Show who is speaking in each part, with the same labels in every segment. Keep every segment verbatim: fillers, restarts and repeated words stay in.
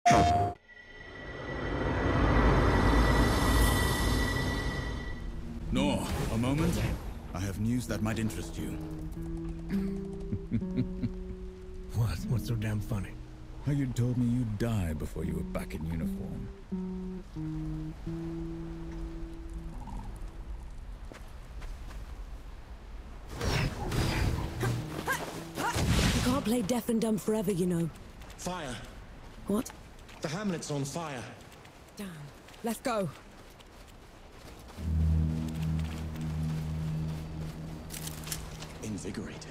Speaker 1: No, a moment. I have news that might interest you.
Speaker 2: What? What's so damn funny?
Speaker 1: How you told me you'd die before you were back in uniform.
Speaker 3: You can't play deaf and dumb forever, you know.
Speaker 4: Fire!
Speaker 3: What?
Speaker 4: The hamlet's on fire.
Speaker 3: Damn. Let's go.
Speaker 4: Invigorating.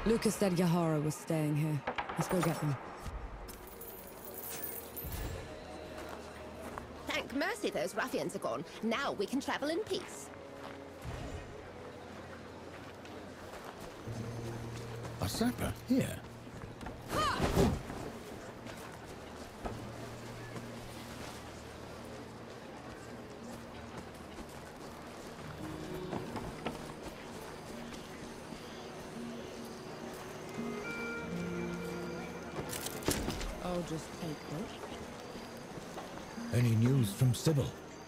Speaker 3: Lucas said Yahara was staying here. Let's go get them.
Speaker 5: Thank mercy those ruffians are gone. Now we can travel in peace.
Speaker 2: A sapper? Here.
Speaker 3: I'll just take it.
Speaker 2: Any news from Sybil?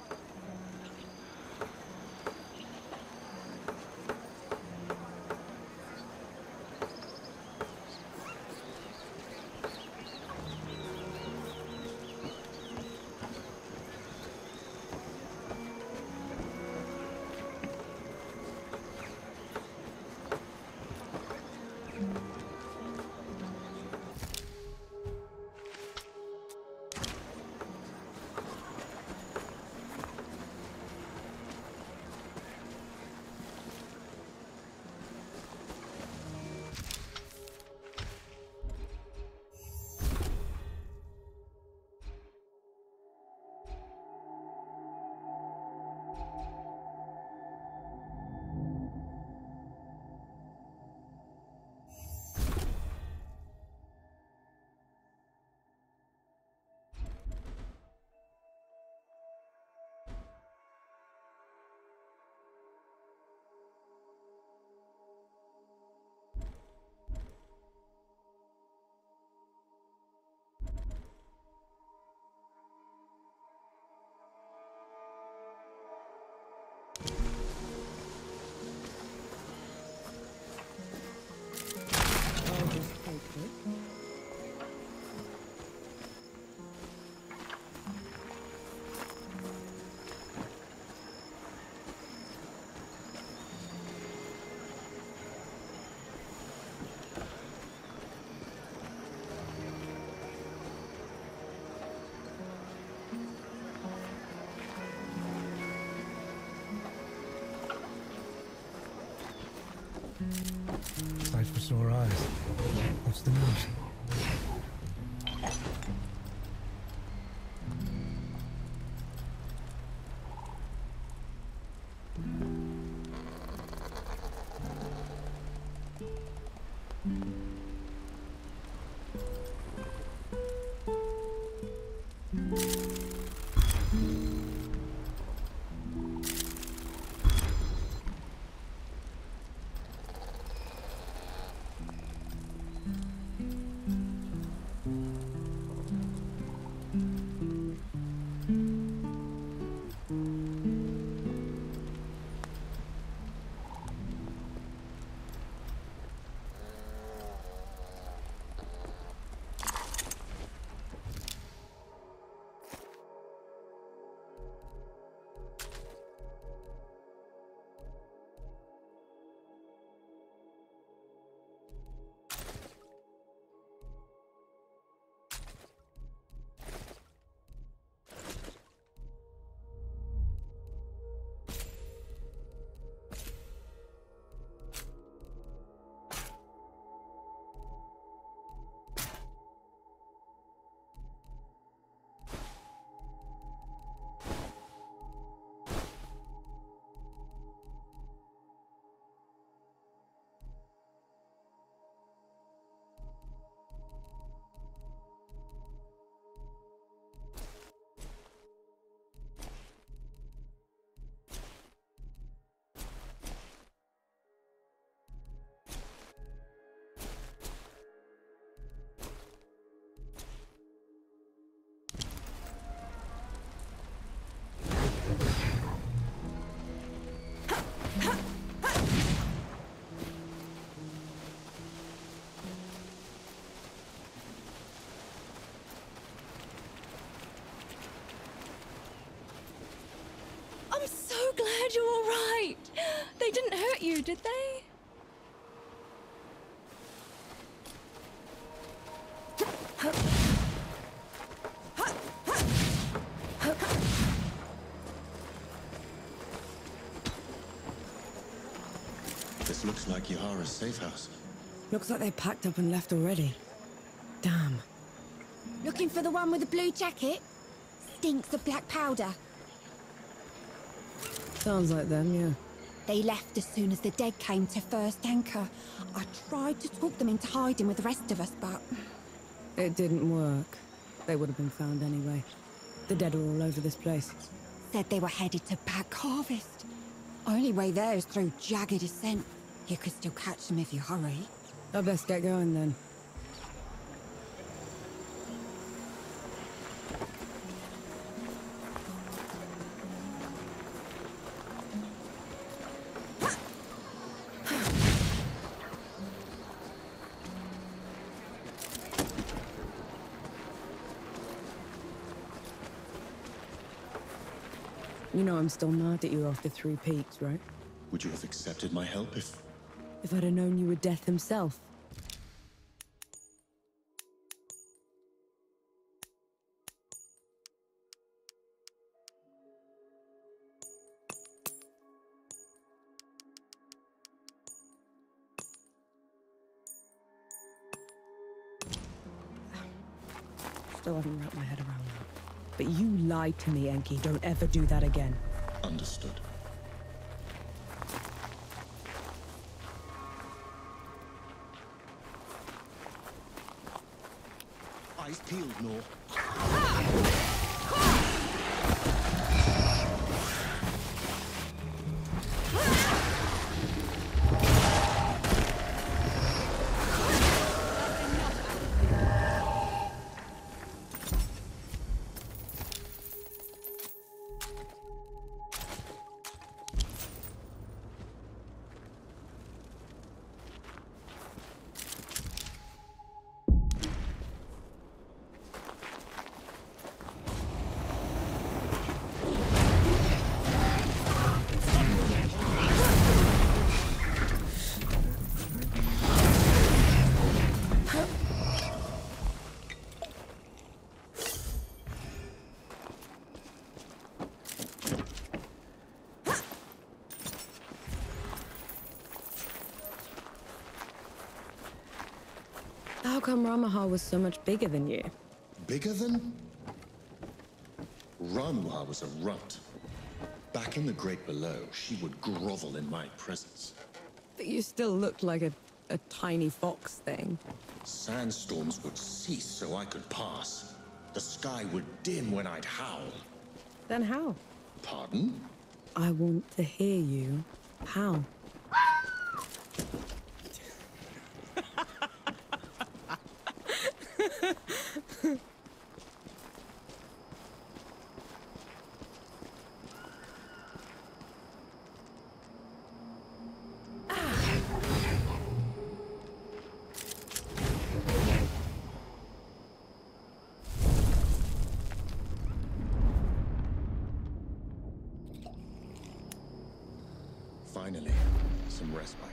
Speaker 3: I'll just take it.
Speaker 2: Sight for sore eyes. What's the news?
Speaker 6: I'm so glad you're all right. They didn't hurt you, did they?
Speaker 4: This looks like Yahara's safe house.
Speaker 3: Looks like they packed up and left already. Damn.
Speaker 5: Looking for the one with the blue jacket? Stinks of black powder.
Speaker 3: Sounds like them, yeah.
Speaker 5: They left as soon as the dead came to first anchor. I tried to talk them into hiding with the rest of us, but...
Speaker 3: It didn't work. They would have been found anyway. The dead are all over this place.
Speaker 5: Said they were headed to Black Harvest. Only way there is through jagged descent. You could still catch them if you hurry.
Speaker 3: I best get going then. You know I'm still mad at you after Three Peaks, right?
Speaker 7: Would you have accepted my help if...
Speaker 3: If I'd have known you were Death himself. Still haven't wrapped my head around that. But you lied to me, Enki. Don't ever do that again.
Speaker 7: Understood.
Speaker 4: Eyes peeled, Nor.
Speaker 3: How come Ramahar was so much bigger than you?
Speaker 7: Bigger than? Ramuha was a runt. Back in the Great Below, she would grovel in my presence.
Speaker 3: But you still looked like a, a tiny fox thing.
Speaker 7: Sandstorms would cease so I could pass. The sky would dim when I'd howl.
Speaker 3: Then how?
Speaker 7: Pardon?
Speaker 3: I want to hear you. How?
Speaker 7: Finally, some respite.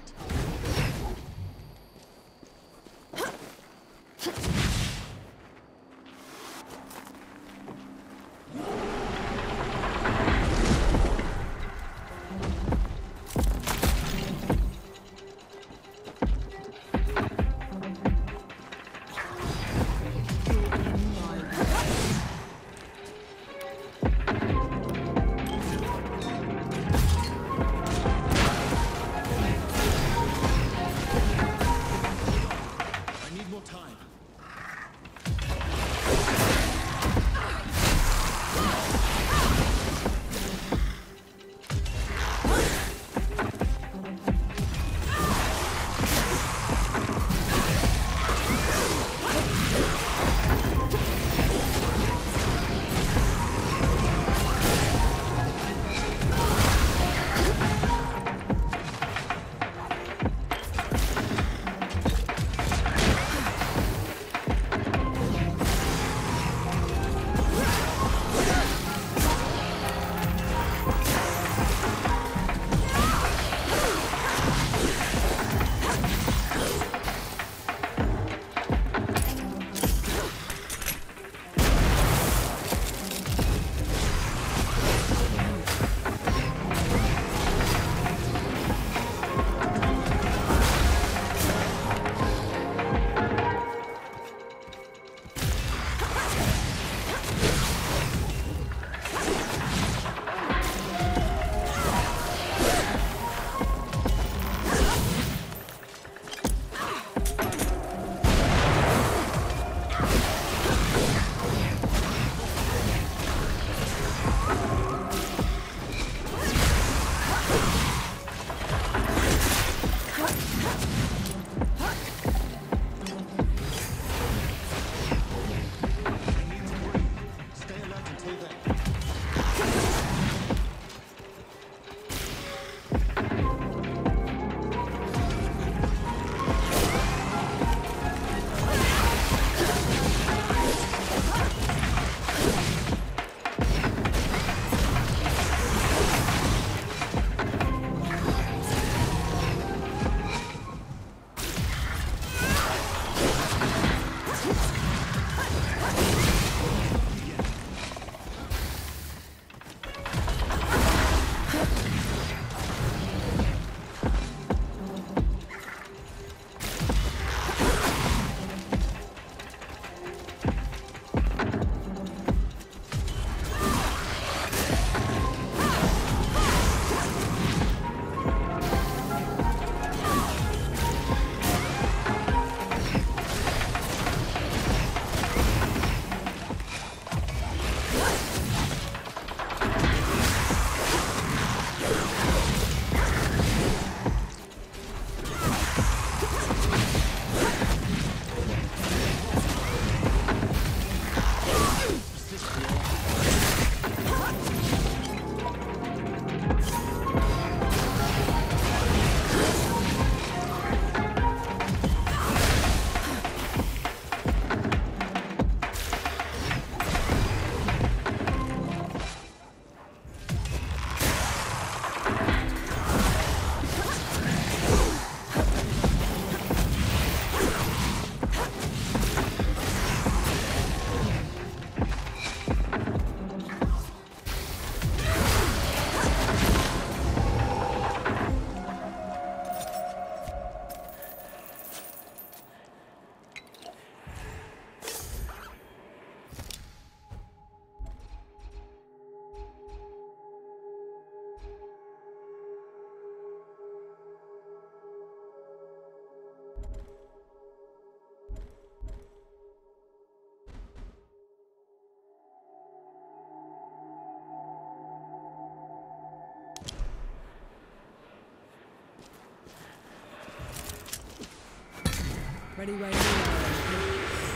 Speaker 3: Ready where you are.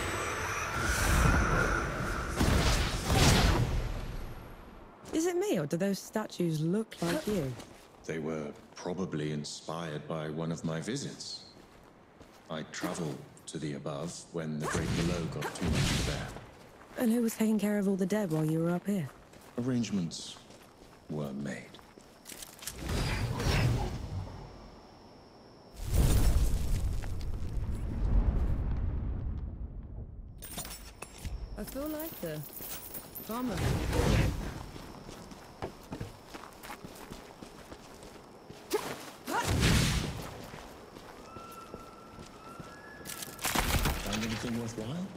Speaker 3: Is it me, or do those statues look like you?
Speaker 7: They were probably inspired by one of my visits. I traveled to the above when the great below got too much to bear.
Speaker 3: And who was taking care of all the dead while you were up here?
Speaker 7: Arrangements were made.
Speaker 3: I feel like the farmer.
Speaker 7: Find anything worthwhile?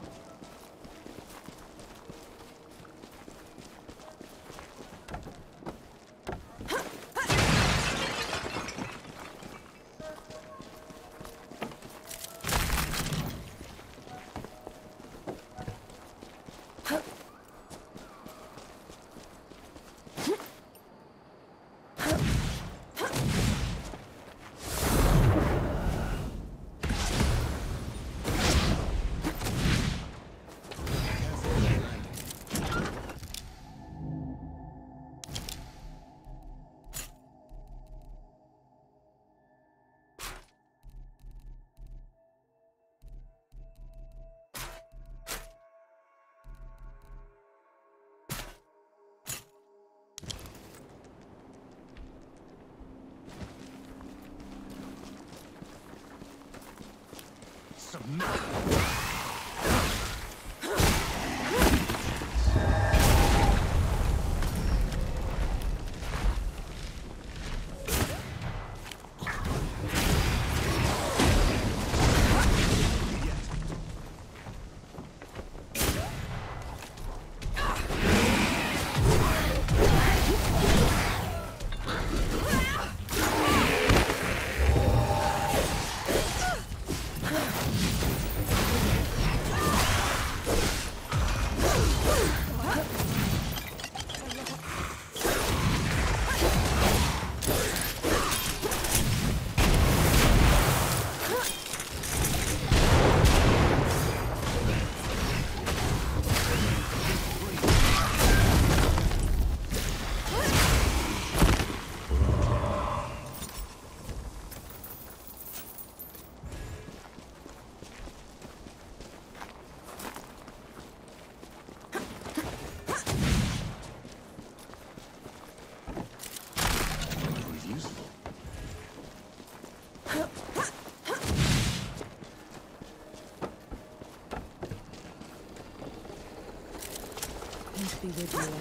Speaker 3: Peace be with you,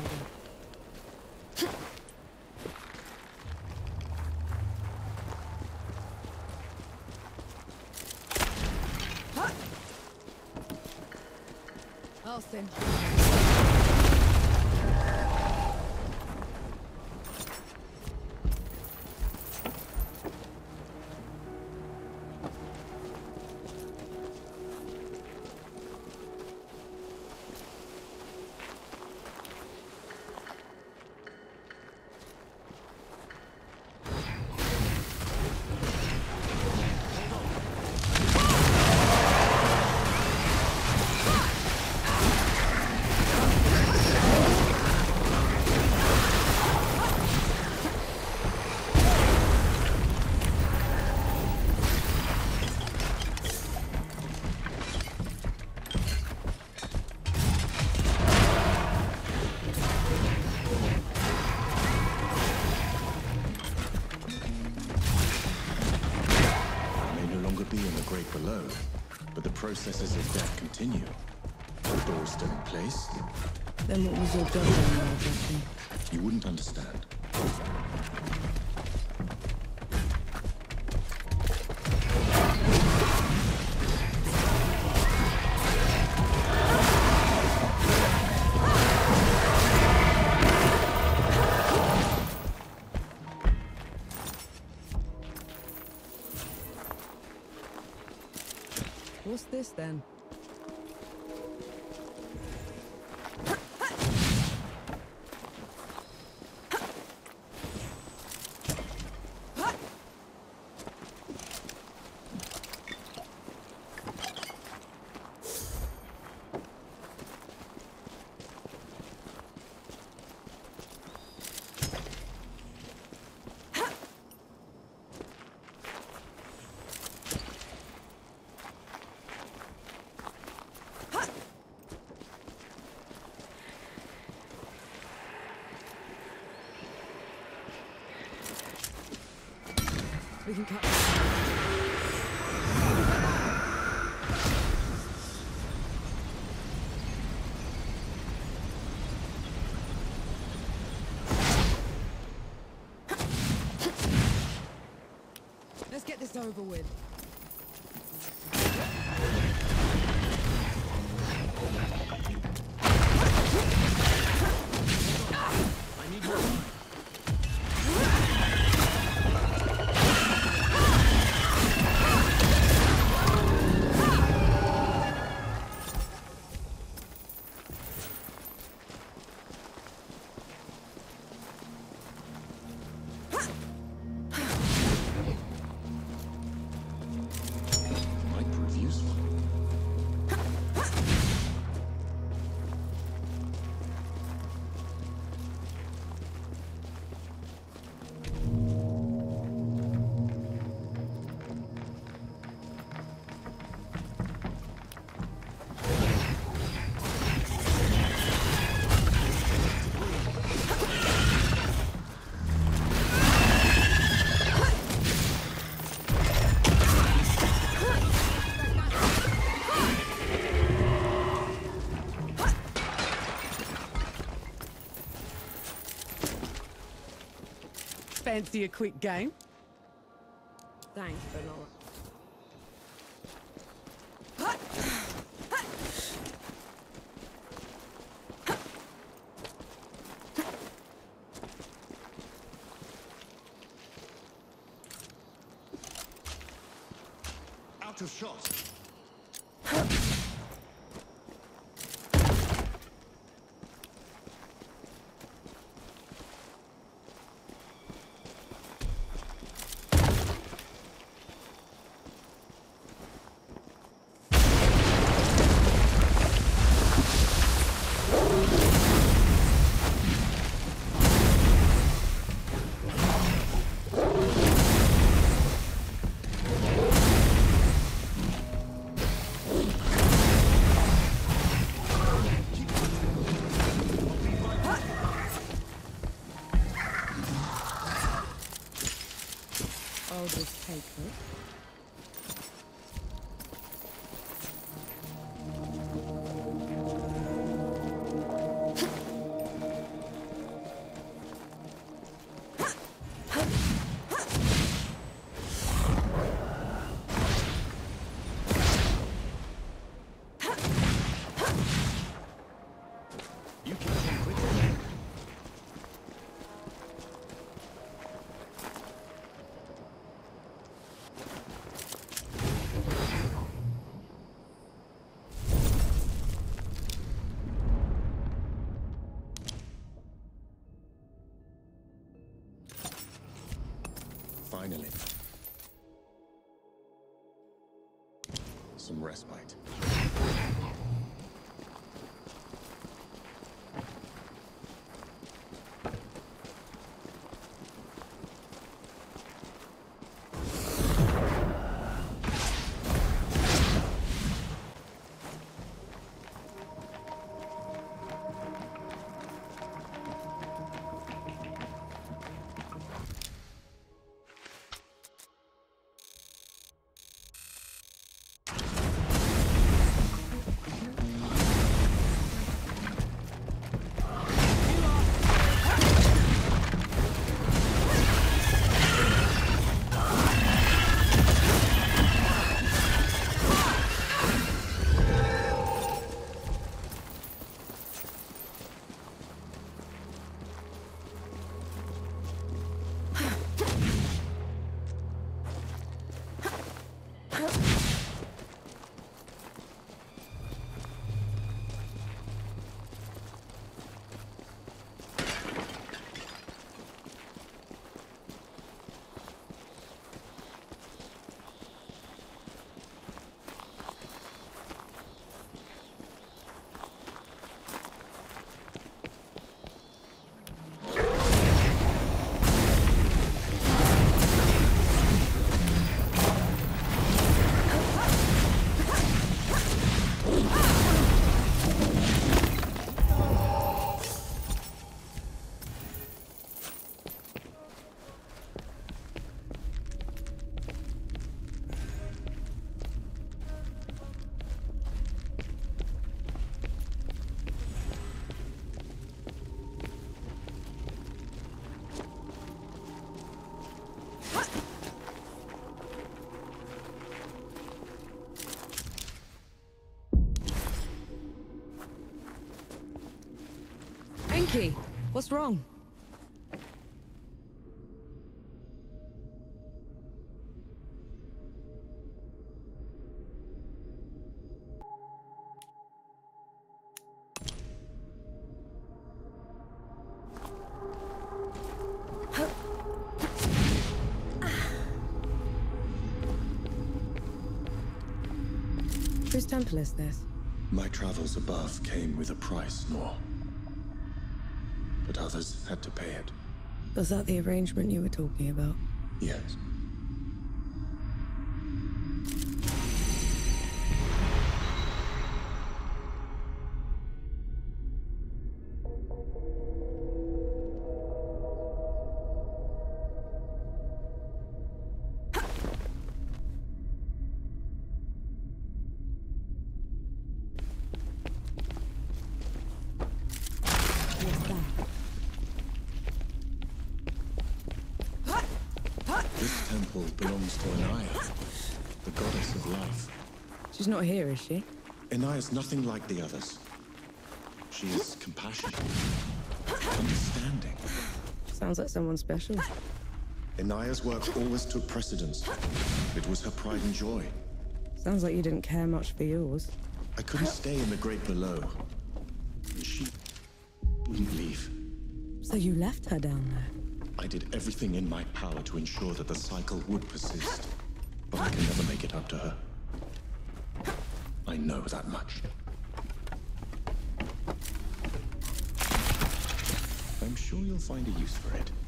Speaker 3: Ada. I'll send you.
Speaker 7: Below, but the processes of death continue. The door's still in place.
Speaker 3: Then what was your job then, Justin?
Speaker 7: You wouldn't understand.
Speaker 3: What's this then? We can cut. Let's get this over with.
Speaker 4: I need more time.
Speaker 7: Might prove useful.
Speaker 3: Fancy a quick game? Thanks, but not.
Speaker 4: Out of shot.
Speaker 3: I'll just take it.
Speaker 4: You can come quickly.
Speaker 7: Finally. Some respite.
Speaker 3: Enki, what's wrong? Whose temple is this?
Speaker 7: My travels above came with a price, Nor. But others had to pay it.
Speaker 3: Was that the arrangement you were talking about?
Speaker 7: Yes. This temple belongs to Anaya, the goddess of life.
Speaker 3: She's not here, is she?
Speaker 7: Anaya's nothing like the others. She is compassionate, understanding.
Speaker 3: Sounds like someone special.
Speaker 7: Anaya's work always took precedence. It was her pride and joy.
Speaker 3: Sounds like you didn't care much for yours.
Speaker 7: I couldn't stay in the Great Below, and she wouldn't leave.
Speaker 3: So you left her down there?
Speaker 7: I did everything in my power to ensure that the cycle would persist, but I can never make it up to her. I know that much. I'm sure you'll find a use for it.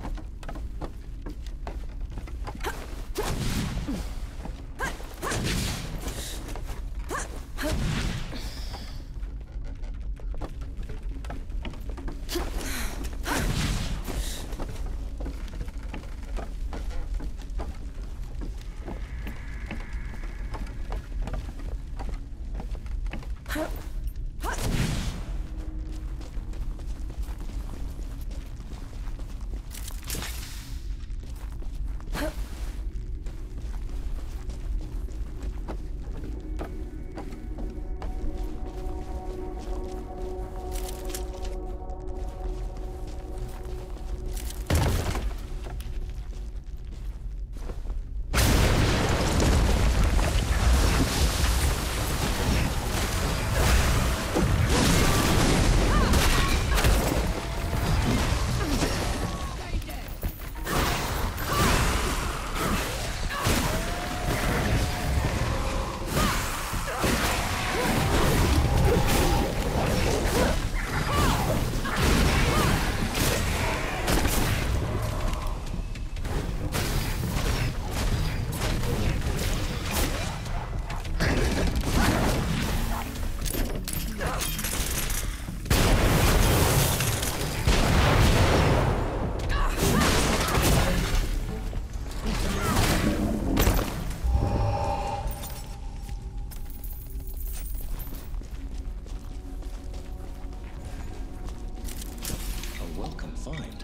Speaker 7: Find.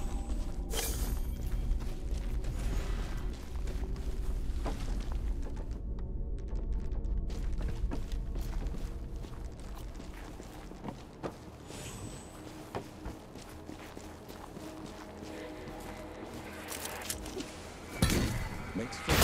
Speaker 7: Makes fun.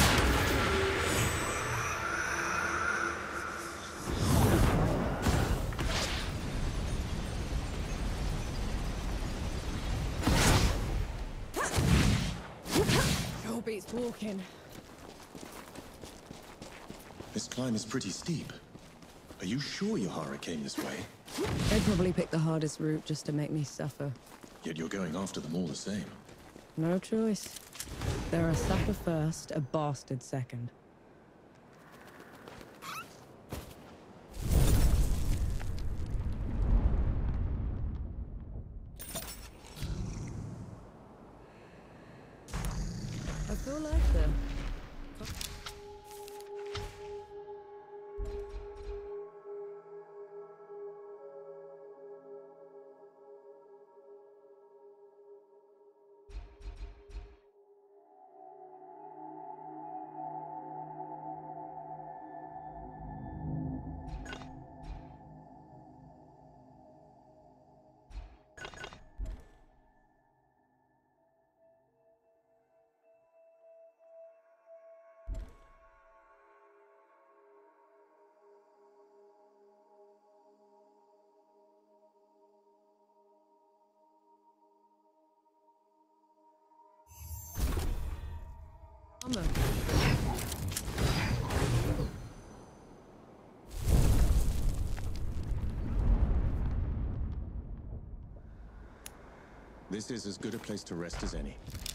Speaker 3: Beats walking.
Speaker 7: This climb is pretty steep. Are you sure Yahara came this way?
Speaker 3: They probably picked the hardest route just to make me suffer.
Speaker 7: Yet you're going after them all the same.
Speaker 3: No choice. They're a sapper first, a bastard second. I feel like them. armor.
Speaker 7: This is as good a place to rest as any.